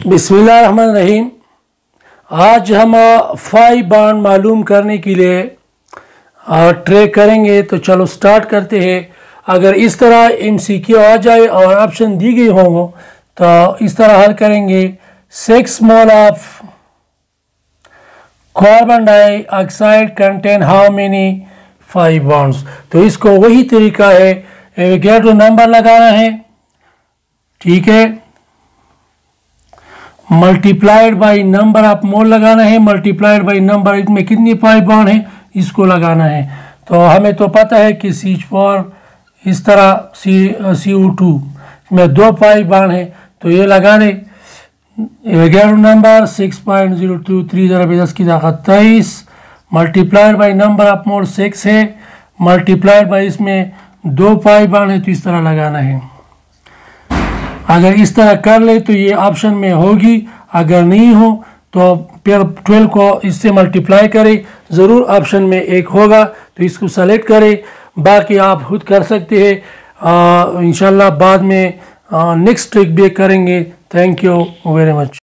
बिस्मिल्लाहिर्रहमानिर्रहीम। आज हम 5 बॉन्ड मालूम करने के लिए ट्रे करेंगे। तो चलो स्टार्ट करते हैं। अगर इस तरह MCQ आ जाए और ऑप्शन दी गई हो तो इस तरह हल करेंगे। 6 mole of carbon dioxide contain how many 5 bonds. तो इसको वही तरीका है, एवोगैड्रो नंबर लगाना है, ठीक है, multiplied by number of mole लगाना है, मल्टीप्लाइड बाई नंबर इसमें कितनी 5 बॉन्ड है इसको लगाना है। तो हमें तो पता है कि CH4 इस तरह CO2 में 2 5 बॉन्ड है, तो ये लगा दे। एवोगैड्रो नंबर 6.02 3 × 10 की ताकत 23 multiplied by number of mole 6 है, मल्टीप्लाइड बाई इसमें 2 5 बॉन्ड है, तो इस तरह लगाना है। अगर इस तरह कर ले तो ये ऑप्शन में होगी, अगर नहीं हो तो फिर 12 को इससे मल्टीप्लाई करें, ज़रूर ऑप्शन में एक होगा, तो इसको सेलेक्ट करें। बाकी आप खुद कर सकते हैं। इंशाल्लाह बाद में नेक्स्ट ट्रिक भी करेंगे। Thank you very much.